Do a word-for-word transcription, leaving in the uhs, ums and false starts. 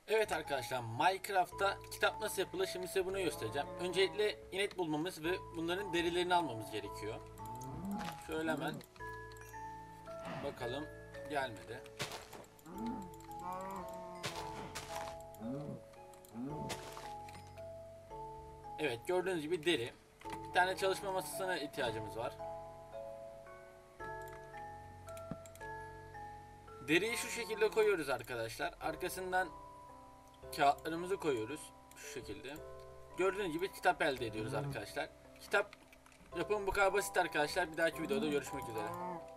Evet arkadaşlar, Minecraft'ta kitap nasıl yapılır şimdi size bunu göstereceğim. Öncelikle inek bulmamız ve bunların derilerini almamız gerekiyor. Şöyle hemen bakalım, gelmedi. Evet, gördüğünüz gibi deri. Bir tane çalışma masasına ihtiyacımız var. Deriyi şu şekilde koyuyoruz arkadaşlar. Arkasından kağıtlarımızı koyuyoruz. Şu şekilde. Gördüğünüz gibi kitap elde ediyoruz arkadaşlar. Kitap yapımı bu kadar basit arkadaşlar. Bir dahaki videoda görüşmek üzere.